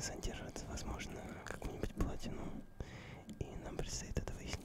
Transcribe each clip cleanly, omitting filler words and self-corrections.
содержит, возможно, какую-нибудь платину. И нам предстоит это выяснить.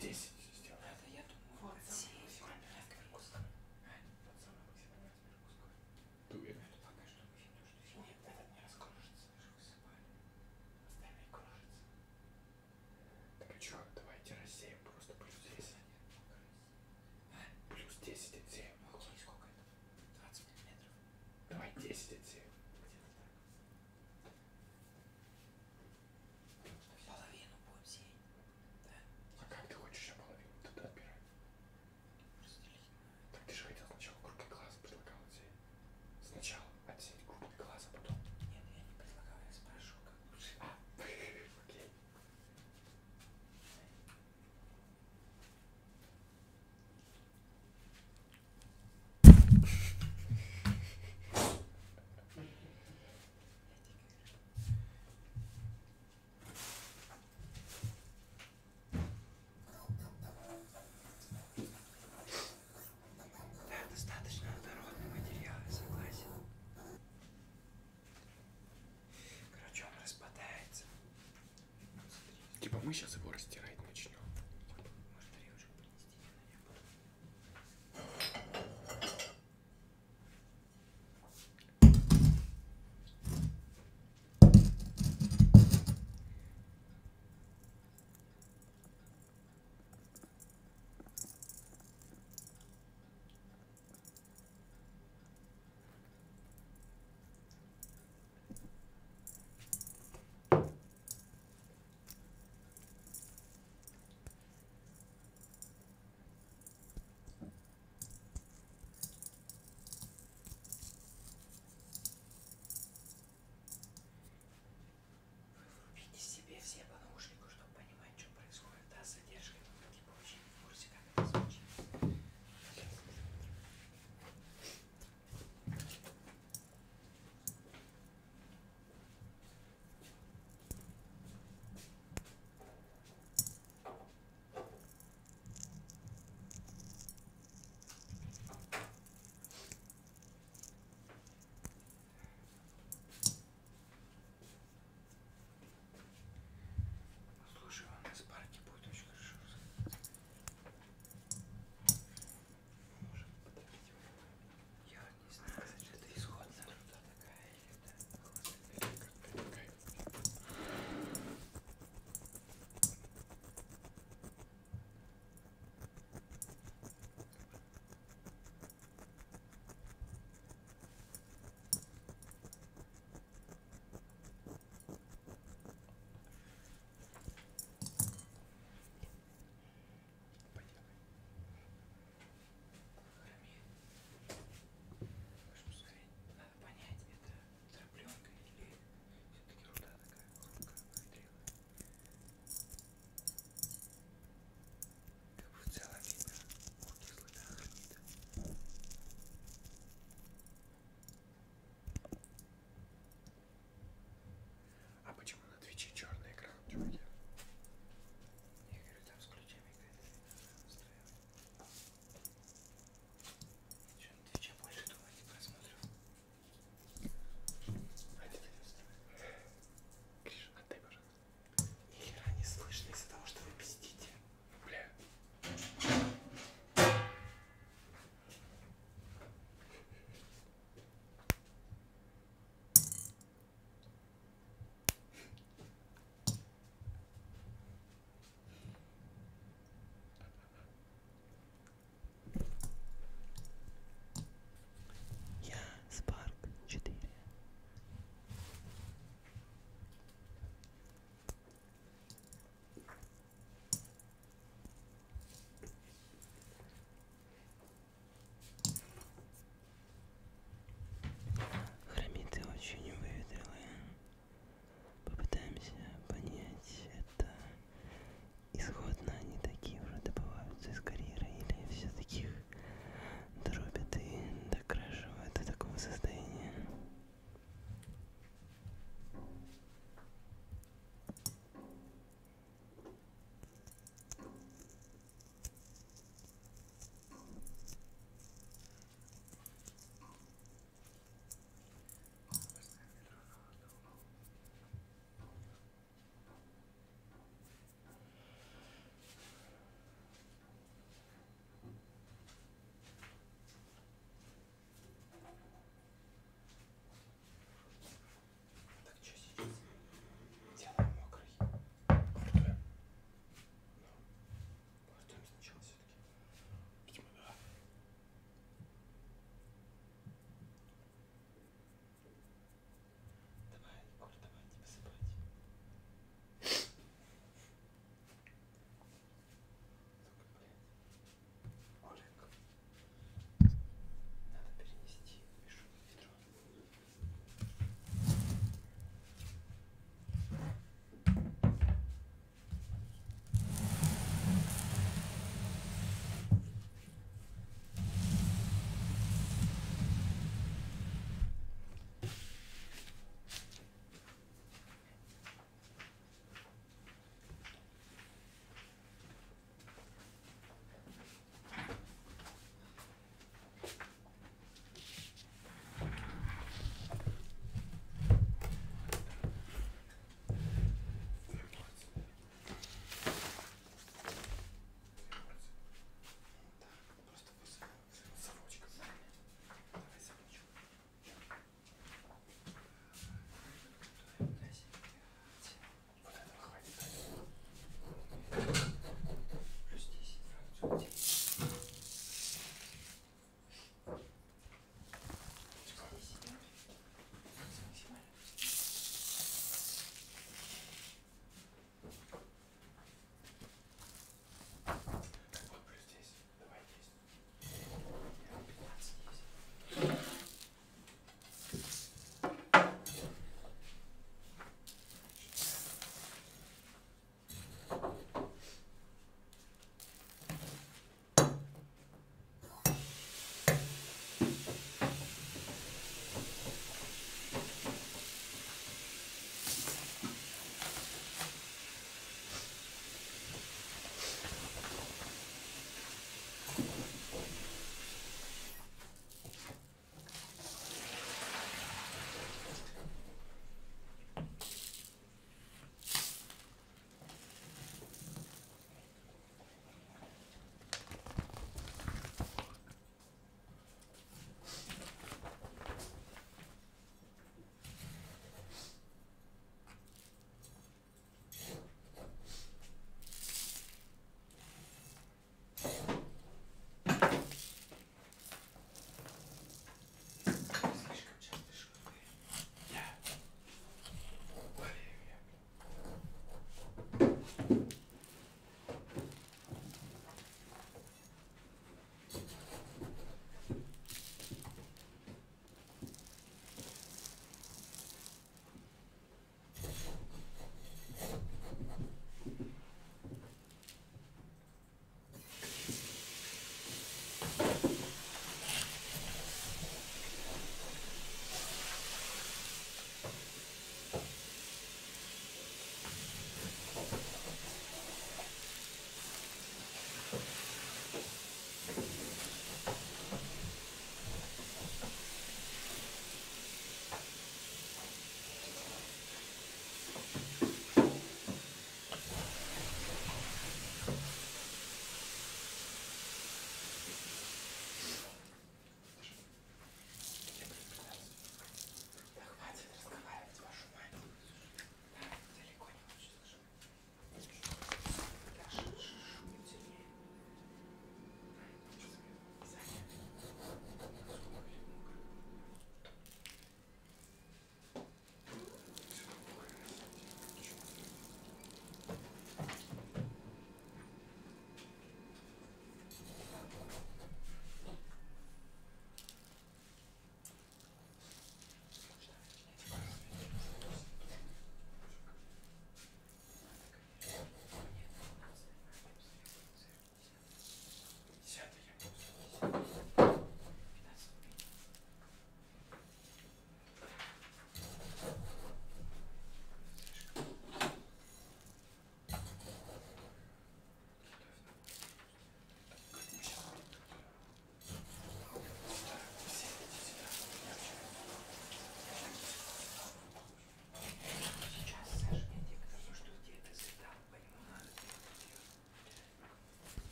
10 сделай. Это я думаю, вот 7. Под самый максимальный размер куска. Ты уверен? Это пока что мы видим, что Нет, этот не раскружится. высыпали. Остальные кружатся. Так а чё, давайте рассеем просто плюс 10. Плюс 10 отсеем. Окей, сколько это? 20 миллиметров. Давай 10 отсеем. Где-то так. Половину будем сеять. Да? А как ты хочешь еще половину туда отбирать? Разделить. Так ты же хотел сначала круглый глаз, предлагал отсеять. Сначала отсеять круглый глаз, а потом... Нет, я не предлагаю, я спрашиваю, как лучше. Окей. Да, достаточно однородный материал, я согласен. Короче, он распадается. Типа мы сейчас его растирать начнем. Может, тарелочку принести, я на ней буду.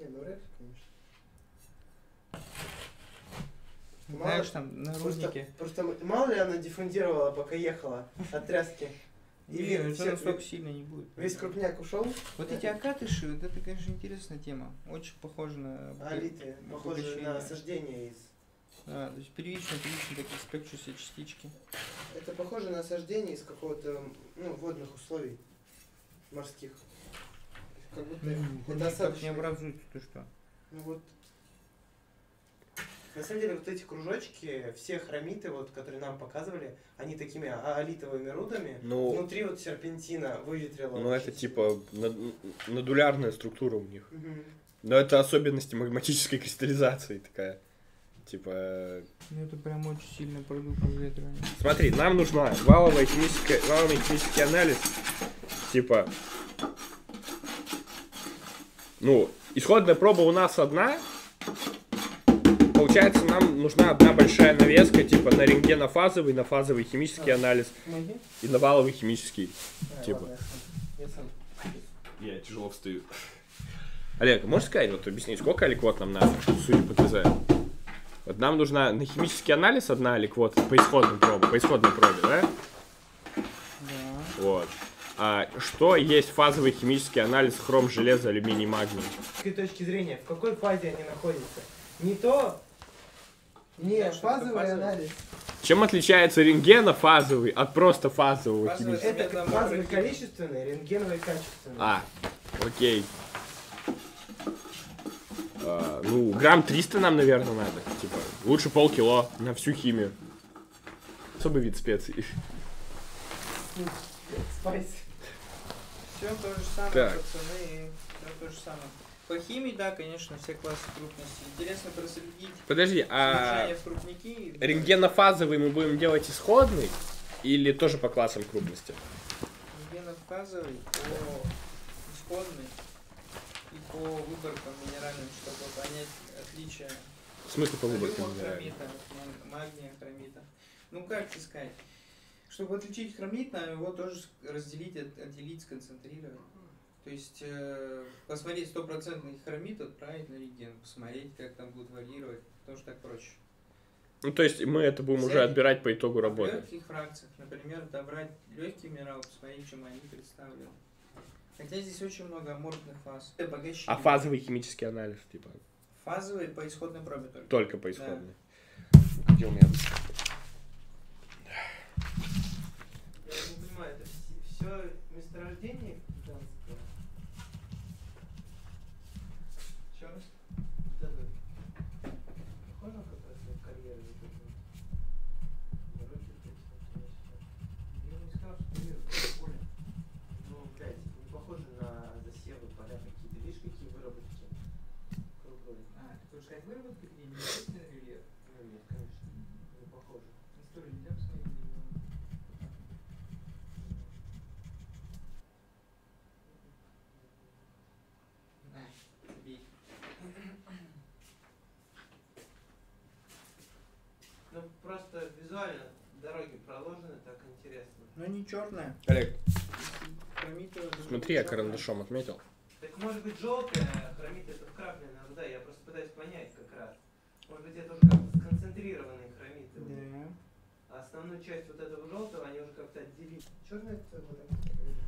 Не, ну вряд ли, конечно. Знаешь, там на руднике. Просто мало ли она дефундировала, пока ехала от тряски. И это настолько сильно не будет. Весь крупняк ушел. Вот эти окатыши, вот это, конечно, интересная тема. Очень похоже на... Алиты, похоже на осаждение из... Да, то есть первично такие спекшиеся частички. Это похоже на осаждение из какого-то, ну, водных условий морских. Как будто это осадочные. Не образуется, ты что? Ну вот. На самом деле вот эти кружочки, все хромиты, вот, которые нам показывали, они такими аолитовыми рудами. Ну, внутри вот серпентина выветрила. ну это типа нодулярная структура у них. Угу. Но это особенности магматической кристаллизации такая. Типа... Ну это прям очень сильно продукт выветривания. Смотри, нам нужна валовый химический анализ. Типа... Ну, исходная проба у нас одна. Получается, нам нужна одна большая навеска, типа на рентгенофазовый, на фазовый химический анализ и на валовый химический. Типа. Ладно, я сам. Я тяжело встаю. Олег, можешь сказать, вот объяснить, сколько аликвот нам надо, судя по ТЗ? Вот нам нужна на химический анализ одна аликвота по исходной пробе, да? Да. Вот. А что есть фазовый химический анализ хром, железо, алюминий, магний? С какой точки зрения, в какой фазе они находятся? Не фазовый анализ. Чем отличается рентгенофазовый от просто фазового Фазовый химического? Это фазовый количественный, рентгеновый качественный. А, окей. Ну, грамм 300 нам, наверное, надо. Типа, лучше полкило на всю химию. Особый вид специй. Спайс. Все то же самое, Так. пацаны, все то же самое. По химии, да, конечно, все классы крупности. Интересно проследить Подожди, а смешение в крупники. рентгенофазовый мы будем делать исходный или тоже по классам крупности? Рентгенофазовый по исходной и по выборкам минеральным, чтобы понять отличия В смысле по выборкам? хромита от магния хромита. Ну как тебе сказать? Чтобы отличить хромит, нам его тоже разделить, отделить, сконцентрировать. То есть посмотреть стопроцентный хромит, отправить на рентген, посмотреть, как там будут варьировать, потому что так проще. Ну, то есть мы это будем уже отбирать по итогу В работы. легких фракциях, например, добрать легкие минералы, посмотреть, чем они представлены. Хотя здесь очень много аморфных фаз. А фазовый химический анализ, типа? Фазовые по исходной пробе только. Только по исходной. Да. Где у меня? Я не понимаю, это все месторождение гигантское? Еще раз? Вот это похоже как раз на карьеру вот эту? Дороги вот эти вот туда-сюда. Я бы не сказал, что это поле. Ну, блядь, не похоже на засевы поля какие-то. Видишь, какие выработки круглые? А, ты хочешь сказать выработка или естественный рельеф? Ну, нет, конечно, не похоже. Историю нельзя посмотреть? Ну, просто визуально дороги проложены, так интересно. Ну не черная. Олег, Хромит смотри, я карандашом отметил. Так может быть желтая, а хромит это вкрапленная руда, я просто пытаюсь понять как раз. Может быть это уже как-то сконцентрированные хромиты. Да. А основную часть вот этого желтого они уже как-то отделили. Черная это вот так.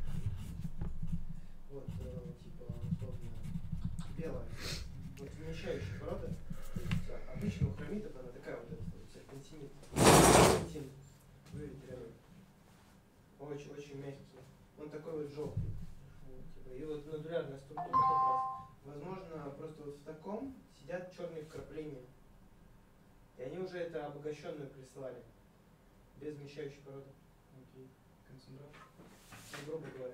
Вот, типа, условно, белая. Вот вмещающая порода. Обычно у хромитов она такая вот, серпентинит. Серпентин выветренный. Очень мягкий. Он такой вот желтый. Типа, и вот нодулярная структура как раз. Возможно, просто вот в таком сидят черные вкрапления. И они уже это обогащенную прислали. Без вмещающей породы. Окей. Концентрат. Ну, грубо говоря.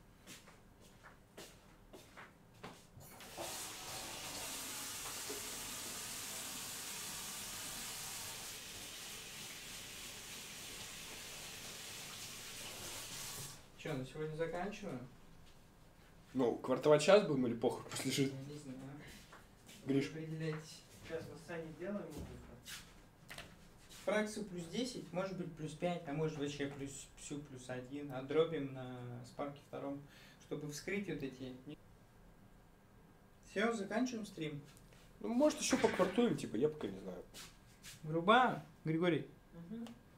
Че, на сегодня заканчиваем? Ну, квартовать час будем или похуй после жизни? Я не знаю. Гриш. Определяйтесь. Сейчас мы с Саней делаем музыку. Фракцию плюс 10, может быть плюс 5, а может вообще плюс 1. Отдробим на спарке втором, чтобы вскрыть вот эти Все, заканчиваем стрим. Ну, может, еще поквартуем, типа, я пока не знаю. Врубаем, Григорий? Мгм.